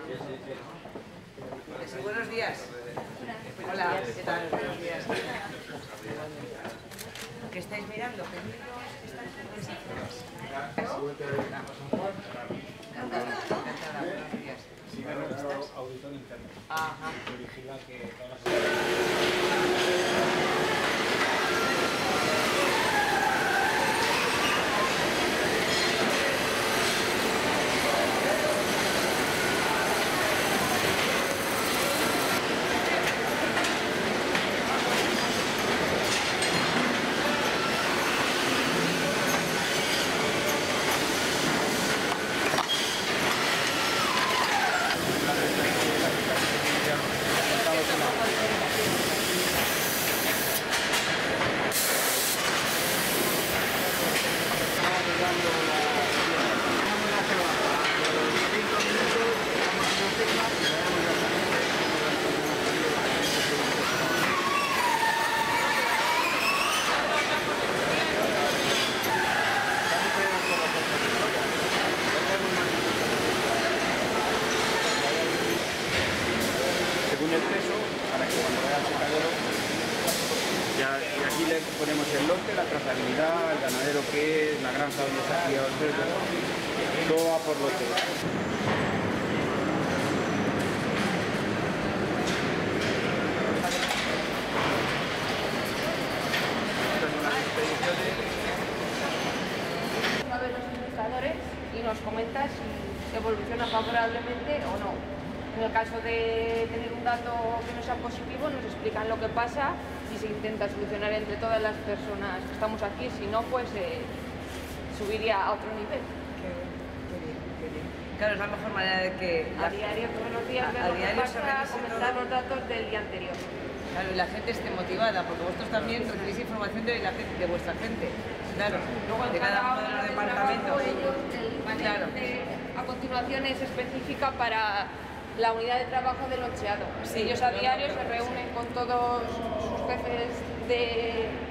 Sí, buenos días. Hola, ¿qué tal? Buenos días. ¿Qué estáis mirando? ¿Qué libros estáis encantada, buenos días. Sí, me ha registrado auditor interno. Ajá. Que vigila que todas las... Según el peso, para que cuando vaya al secadero, ya, y aquí le ponemos el lote, la trazabilidad, el ganadero que es, la granja donde se ha criado el cerdo, todo va por lote. Una vez los indicadores y nos comenta si evoluciona favorablemente o no. En el caso de tener un dato que no sea positivo, nos explican lo que pasa y se intenta solucionar entre todas las personas que estamos aquí. Si no, pues subiría a otro nivel. Qué bien, qué bien. Claro, es la mejor manera de que... A diario, todos los días, ver lo que pasa, comentar los datos del día anterior. Claro, y la gente esté motivada, porque vosotros también recibís información de vuestra gente. Claro, Luego en de cada uno de los departamentos. El panel a continuación es específica para la unidad de trabajo del loncheado. Sí, ellos a diario se reúnen con todos sus jefes de